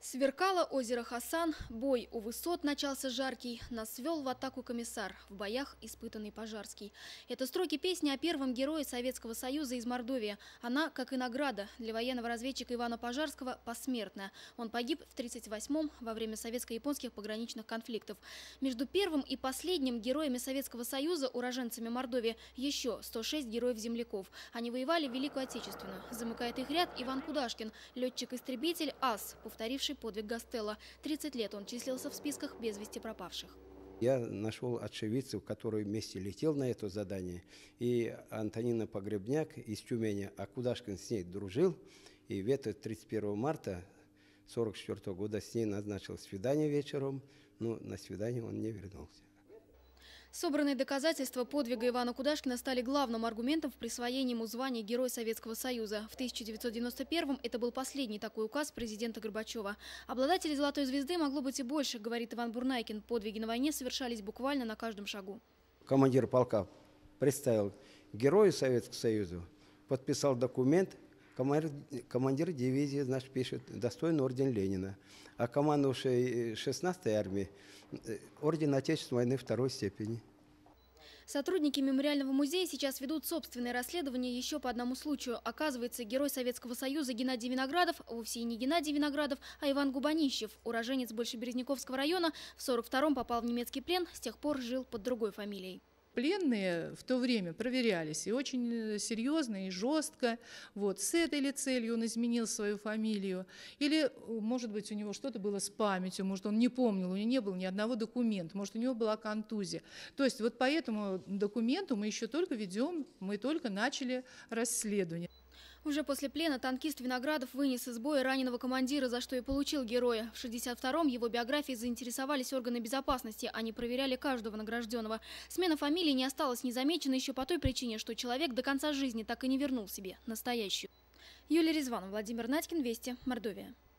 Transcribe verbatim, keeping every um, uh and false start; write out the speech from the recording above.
Сверкало озеро Хасан, бой у высот начался жаркий, нас свел в атаку комиссар, в боях испытанный Пожарский. Это строки песни о первом герое Советского Союза из Мордовии. Она, как и награда для военного разведчика Ивана Пожарского, посмертная. Он погиб в тридцать восьмом во время советско-японских пограничных конфликтов. Между первым и последним героями Советского Союза, уроженцами Мордовии, еще сто шесть героев-земляков. Они воевали в Великую Отечественную. Замыкает их ряд Иван Кудашкин, летчик-истребитель ас, повторивший подвиг Гастелло. тридцать лет он числился в списках без вести пропавших. Я нашел очевидцев, который вместе летел на это задание. И Антонина Погребняк из Тюмени, а Кудашкин с ней дружил. И в это тридцать первого марта сорок четвёртого года с ней назначил свидание вечером. Но на свидание он не вернулся. Собранные доказательства подвига Ивана Кудашкина стали главным аргументом в присвоении ему звания Герой Советского Союза. В тысяча девятьсот девяносто первом это был последний такой указ президента Горбачева. Обладателей золотой звезды могло быть и больше, говорит Иван Бурнайкин. Подвиги на войне совершались буквально на каждом шагу. Командир полка представил Герою Советского Союза, подписал документ. Командир, командир дивизии, значит, пишет «Достойный орден Ленина». А командовавший шестнадцатой армией орден Отечественной войны второй степени. Сотрудники мемориального музея сейчас ведут собственное расследование еще по одному случаю. Оказывается, герой Советского Союза Геннадий Виноградов, вовсе и не Геннадий Виноградов, а Иван Губанищев, уроженец Большеберезняковского района, в сорок втором попал в немецкий плен, с тех пор жил под другой фамилией. Пленные в то время проверялись и очень серьезно и жестко. Вот, с этой ли целью он изменил свою фамилию? Или, может быть, у него что-то было с памятью, может, он не помнил, у него не было ни одного документа, может, у него была контузия. То есть вот по этому документу мы еще только ведем, мы только начали расследование. Уже после плена танкист Виноградов вынес из боя раненого командира, за что и получил героя. В шестьдесят втором его биографией заинтересовались органы безопасности. Они проверяли каждого награжденного. Смена фамилии не осталась незамеченной еще по той причине, что человек до конца жизни так и не вернул себе настоящую. Юлия Резван, Владимир Надькин, Вести, Мордовия.